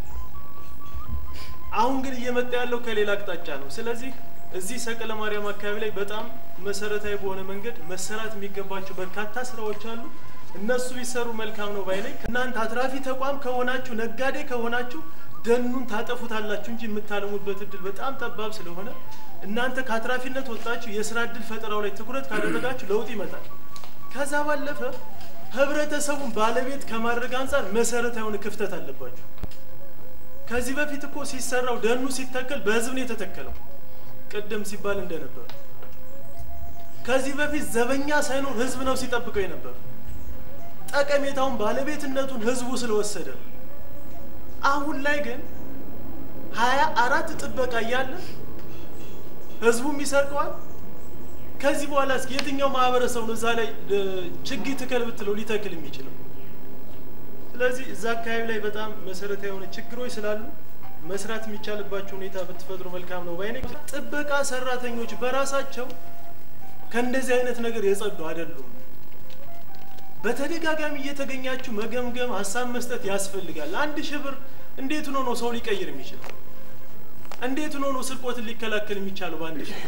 አሁን ግን እየመጣ ያለው ከሌላ አቅጣጫ ነው። ስለዚህ እዚህ ሰቀለ ማርያም አካባቢ ላይ በጣም መሰረታዊ በሆነ መንገድ መሰራት የሚገባቸው በርካታ ስራዎች አሉ። እነሱ ቢሰሩ መልካም ነው ባይ ነኝ። እናንተ አትራፊ ተቋም ከሆናችሁ ነጋዴ ከሆናችሁ ደኑን ታጠፉታላችሁ እንጂ የምታለሙበት እድል በጣም ጠባብ ስለሆነ እናንተ ከአትራፊነት ወጣችሁ የስራ እድል ፈጠራው ላይ ትኩረት ካደረጋችሁ ለውጥ ይመጣል። ከዛ ባለፈ ህብረተሰቡን ባለቤት ከማድረግ አንፃር መሰረታዊ የሆነ ክፍተት አለባችሁ። ከዚህ በፊት እኮ ሲሰራው ደኑ ሲተከል በህዝብ ነው የተተከለው ቀደም ሲባል እንደነበር። ከዚህ በፊት ዘበኛ ሳይኖር ህዝብ ነው ሲጠብቀው የነበር። ጠቀሜታውን ባለቤትነቱን ህዝቡ ስለወሰደ አሁን ላይ ግን ሀያ አራት ጥበቃ ያለ ህዝቡም ይሰርቀዋል። ከዚህ በኋላ እስኪ የትኛው ማህበረሰብ ነው እዛ ላይ ችግኝ ትከል ብትለው ሊተክል የሚችለው? ስለዚህ እዛ አካባቢ ላይ በጣም መሰረታዊ የሆነ ችግሮች ስላሉ መስራት የሚቻልባቸው ሁኔታ ብትፈጥሩ መልካም ነው ባይኔ። ጥበቃ ሰራተኞች በራሳቸው ከእንደዚህ አይነት ነገር የጸዱ አይደሉም። በተደጋጋሚ እየተገኛችሁ መገምገም ሀሳብ መስጠት ያስፈልጋል። አንድ ሺህ ብር እንዴት ሆኖ ነው ሰው ሊቀይር የሚችለው? እንዴት ሆኖ ነው ስርቆትን ሊከላከል የሚቻለው በአንድ ሺህ?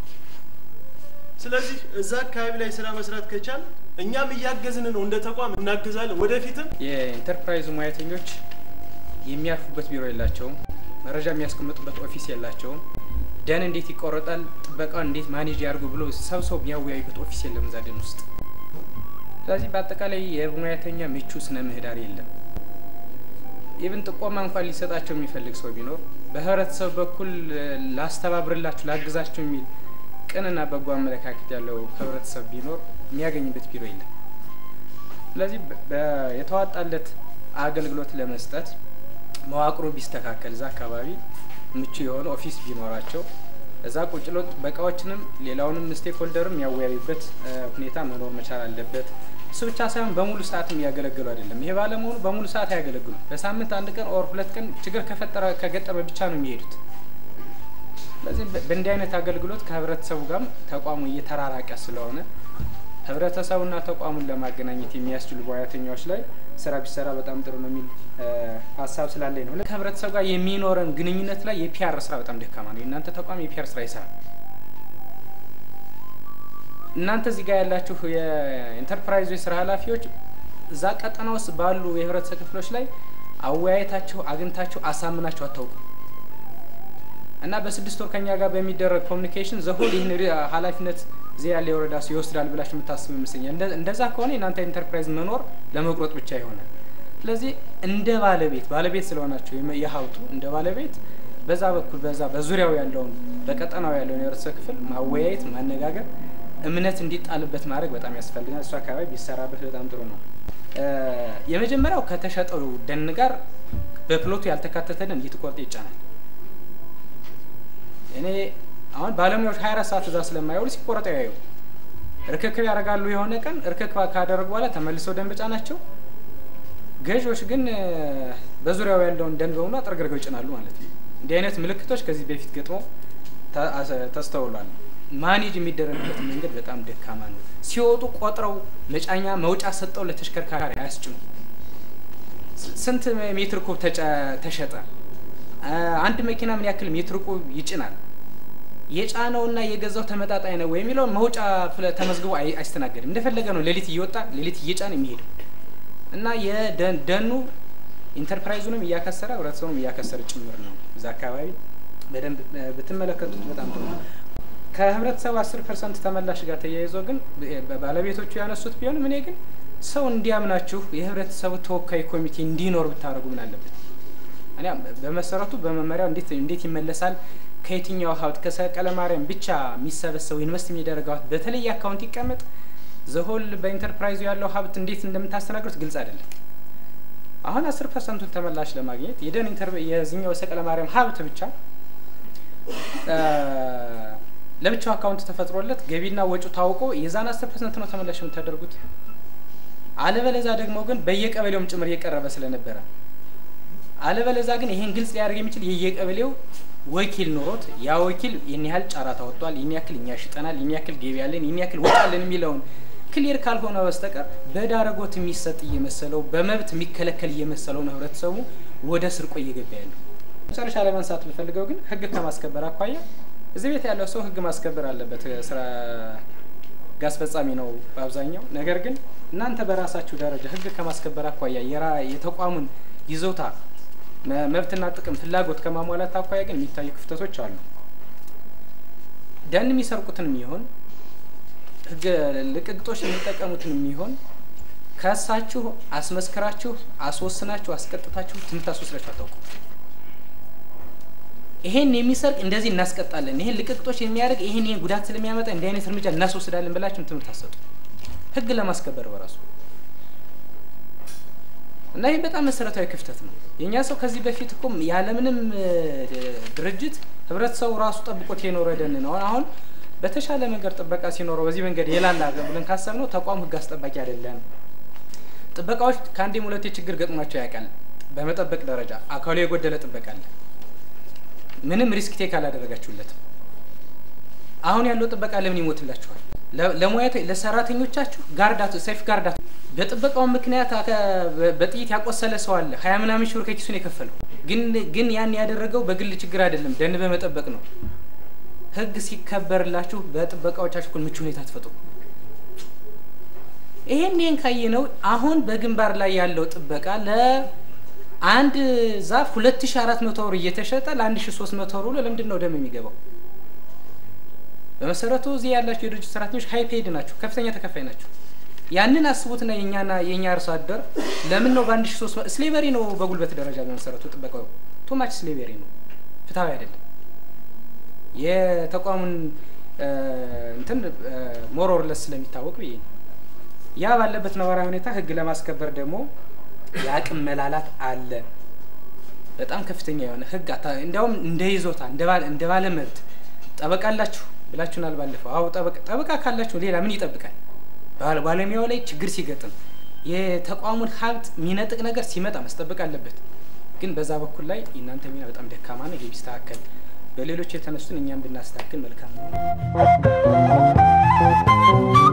ስለዚህ እዛ አካባቢ ላይ ስራ መስራት ከቻል እኛም እያገዝን ነው እንደ ተቋም እናግዛለን። ወደፊትም የኢንተርፕራይዝ ሙያተኞች የሚያርፉበት ቢሮ የላቸውም፣ መረጃ የሚያስቀምጡበት ኦፊስ የላቸውም። ደን እንዴት ይቆረጣል ጥበቃው እንዴት ማኔጅ ያርጉ ብሎ ሰብሰብ የሚያወያዩበት ኦፊስ የለም እዛ ደን ውስጥ። ስለዚህ በአጠቃላይ የሙያተኛ ምቹ ስነ ምህዳር የለም። ኢቭን ጥቆማ እንኳን ሊሰጣቸው የሚፈልግ ሰው ቢኖር በህብረተሰብ በኩል ላስተባብርላችሁ ላግዛችሁ የሚል ቅንና በጎ አመለካከት ያለው ህብረተሰብ ቢኖር የሚያገኝበት ቢሮ የለም። ስለዚህ የተዋጣለት አገልግሎት ለመስጠት መዋቅሩ ቢስተካከል እዛ አካባቢ ምቹ የሆነ ኦፊስ ቢኖራቸው እዛ ቁጭሎ ጥበቃዎችንም ሌላውንም ስቴክሆልደርም ያወያዩበት ሁኔታ መኖር መቻል አለበት። እሱ ብቻ ሳይሆን በሙሉ ሰዓት የሚያገለግሉ አይደለም። ይሄ ባለመሆኑ በሙሉ ሰዓት ያገለግሉ በሳምንት አንድ ቀን ኦር ሁለት ቀን ችግር ከፈጠረ ከገጠመ ብቻ ነው የሚሄዱት። ስለዚህ በእንዲህ አይነት አገልግሎት ከህብረተሰቡ ጋር ተቋሙ እየተራራቀ ስለሆነ ህብረተሰቡና ተቋሙን ለማገናኘት የሚያስችሉ ሙያተኞች ላይ ስራ ቢሰራ በጣም ጥሩ ነው የሚል ሀሳብ ስላለኝ ነው። ከህብረተሰቡ ጋር የሚኖረን ግንኙነት ላይ የፒአር ስራ በጣም ደካማ ነው። እናንተ ተቋም የፒአር ስራ ይሰራል። እናንተ እዚህ ጋር ያላችሁ የኢንተርፕራይዝ ስራ ኃላፊዎች እዛ ቀጠና ውስጥ ባሉ የህብረተሰብ ክፍሎች ላይ አወያየታችሁ አግንታችሁ አሳምናችሁ አታውቁ እና በስድስት ወር ከኛ ጋር በሚደረግ ኮሙኒኬሽን ዘሆል ይህን ኃላፊነት እዚህ ያለ የወረዳ ሰው ይወስዳል ብላችሁ የምታስቡ ይመስለኛል። እንደዛ ከሆነ እናንተ ኢንተርፕራይዝ መኖር ለመቁረጥ ብቻ ይሆናል። ስለዚህ እንደ ባለቤት ባለቤት ስለሆናችሁ የሀብቱ እንደ ባለቤት በዛ በኩል በዛ በዙሪያው ያለውን በቀጠናው ያለውን የህብረተሰብ ክፍል ማወያየት ማነጋገር እምነት እንዲጣልበት ማድረግ በጣም ያስፈልጋል። እሱ አካባቢ ቢሰራበት በጣም ጥሩ ነው። የመጀመሪያው ከተሸጠው ደን ጋር በፕሎቱ ያልተካተተ ደን እየተቆረጠ ይጫናል። እኔ አሁን ባለሙያዎች ሀያ አራት ሰዓት እዛ ስለማይውሉ ሲቆረጡ ያዩ ርክክብ ያደርጋሉ። የሆነ ቀን ርክክብ ካደረጉ በኋላ ተመልሰው ደን በጫናቸው። ገዢዎች ግን በዙሪያው ያለውን ደን በሙሉ አጥርግርገው ይጭናሉ ማለት ነው። እንዲህ አይነት ምልክቶች ከዚህ በፊት ገጥሞ ተስተውሏል። ማኔጅ የሚደረግበት መንገድ በጣም ደካማ ነው። ሲወጡ ቆጥረው መጫኛ መውጫ ሰጠው ለተሽከርካሪ አያስጭኑ። ስንት ሜትር ኩብ ተሸጠ? አንድ መኪና ምን ያክል ሜትር ኩብ ይጭናል? የጫነውና የገዛው ተመጣጣኝ ነው ወይ የሚለው መውጫ ተመዝግቦ አይስተናገድም። እንደፈለገ ነው ሌሊት እየወጣ ሌሊት እየጫነ የሚሄድ እና የደኑ ኢንተርፕራይዙንም እያከሰረ ህብረተሰቡንም እያከሰረ ጭምር ነው። እዛ አካባቢ በደንብ ብትመለከቱት በጣም ጥሩ ነው። ከህብረተሰቡ አስር ፐርሰንት ተመላሽ ጋር ተያይዞ ግን ባለቤቶቹ ያነሱት ቢሆንም እኔ ግን ሰው እንዲያምናችሁ የህብረተሰቡ ተወካይ ኮሚቴ እንዲኖር ብታረጉ ምን አለበት? እኔ በመሰረቱ በመመሪያው እንዴት እንዴት ይመለሳል ከየትኛው ሀብት ከሰቀለ ማርያም ብቻ የሚሰበሰው ኢንቨስት የሚደረገው በተለይ አካውንት ይቀመጥ ዘሆል በኢንተርፕራይዙ ያለው ሀብት እንዴት እንደምታስተናግሩት ግልጽ አይደለም። አሁን አስር ፐርሰንቱን ተመላሽ ለማግኘት የደን ኢንተር የዚህኛው ሰቀለ ማርያም ሀብት ብቻ ለብቻው አካውንት ተፈጥሮለት ገቢና ወጪው ታውቆ የዛን አስር ፐርሰንት ነው ተመላሽ የምታደርጉት። አለበለዛ ደግሞ ግን በየቀበሌውም ጭምር እየቀረበ ስለነበረ አለበለዛ ግን ይሄን ግልጽ ሊያደርግ የሚችል የየቀበሌው ወኪል ኖሮት ያ ወኪል የኔ ያህል ጫራታ ወጥቷል፣ የኔ ያክል እኛ ሽጠናል፣ የኔ ያክል ገቢ ያለን፣ የኔ ያክል ወጪ አለን የሚለውን ክሊር ካልሆነ በስተቀር በዳረጎት የሚሰጥ እየመሰለው በመብት የሚከለከል እየመሰለው ነው ህብረተሰቡ ወደ ስርቆ እየገባ ያለው። መጨረሻ ላይ ማንሳት ብፈልገው ግን ህግ ከማስከበር አኳያ እዚህ ቤት ያለው ሰው ህግ ማስከበር አለበት። ስራ ጋስፈጻሚ ነው በአብዛኛው። ነገር ግን እናንተ በራሳችሁ ደረጃ ህግ ከማስከበር አኳያ የራ የተቋሙን ይዞታ መብትና ጥቅም ፍላጎት ከማሟላት አኳያ ግን የሚታዩ ክፍተቶች አሉ። ደን የሚሰርቁትንም ይሆን ህግ ለቅግጦሽ የሚጠቀሙትንም ይሆን ከሳችሁ አስመስከራችሁ አስወስናችሁ አስቀጥታችሁ ትምታስወስራችሁ አታውቁ። ይሄን የሚሰርቅ እንደዚህ እናስቀጣለን፣ ይሄን ልቅግጦሽ የሚያደርግ ይሄን ይሄን ጉዳት ስለሚያመጣ እንዲህ አይነት እርምጃ እናስወስዳለን ብላችሁ ትምህርት አሰጡ ህግ ለማስከበር በራሱ እና ይሄ በጣም መሰረታዊ ክፍተት ነው። የኛ ሰው ከዚህ በፊት እኮ ያለምንም ድርጅት ህብረተሰቡ ራሱ ጠብቆት የኖረ ደን ነው። አሁን በተሻለ መንገድ ጥበቃ ሲኖረው በዚህ መንገድ የላላ ብለን ካሰብነው ተቋም ህግ አስጠባቂ አይደለም። ጥበቃዎች ከአንዴም ሁለቴ ችግር ገጥሟቸው ያውቃል። በመጠበቅ ደረጃ አካሉ የጎደለ ጥበቃ አለ። ምንም ሪስክ ቴክ አላደረጋችሁለትም። አሁን ያለው ጥበቃ ለምን ይሞትላችኋል? ለሙያተ ለሰራተኞቻችሁ ጋርዳቱ ሴፍ ጋርዳቱ በጥበቃው ምክንያት በጥይት ያቆሰለ ሰው አለ። ሀያ ምናምን ሺህ ብር ከኪሱን የከፈለው ግን ግን ያን ያደረገው በግል ችግር አይደለም፣ ደን በመጠበቅ ነው። ህግ ሲከበርላችሁ በጥበቃዎቻችሁ ሁሉ ምቹ ሁኔታ ተፈጥሮ ይሄን ይሄን ካየነው አሁን በግንባር ላይ ያለው ጥበቃ ለአንድ ዛፍ ሁለት ሺህ አራት መቶ ብር እየተሸጠ ለአንድ ሺህ ሶስት መቶ ብር ለምንድን ነው ደም የሚገባው? በመሰረቱ እዚህ ያላችሁ የድርጅት ሰራተኞች ሃይ ፔድ ናቸው፣ ከፍተኛ ተከፋይ ናቸው። ያንን አስቡትና የኛና የኛ አርሶ አደር ለምን ነው በአንድ ሺህ ሦስት መቶ ስሌቨሪ ነው በጉልበት ደረጃ በመሰረቱ ጥበቃው ቱ ማች ስሌቨሪ ነው፣ ፍትሃዊ አይደለም። የተቋሙን እንትን ሞር ኦር ለስ ስለሚታወቅ ብዬ ያ ባለበት ነባራዊ ሁኔታ ህግ ለማስከበር ደግሞ ያቅም መላላት አለ። በጣም ከፍተኛ የሆነ ህግ እንደውም እንደይዞታ እንደባለ እንደባለ መብት ጠበቃላችሁ ብላችሁናል ባለፈው። አው ጠበቃ ጠበቃ ካላችሁ ሌላ ምን ይጠብቃል? ባለሙያው ላይ ችግር ሲገጥም የተቋሙን ሀብት ሚነጥቅ ነገር ሲመጣ መስጠበቅ አለበት። ግን በዛ በኩል ላይ እናንተ ሚና በጣም ደካማ ነው። ይሄ ቢስተካከል በሌሎች የተነሱን እኛም ብናስተካክል መልካም ነው።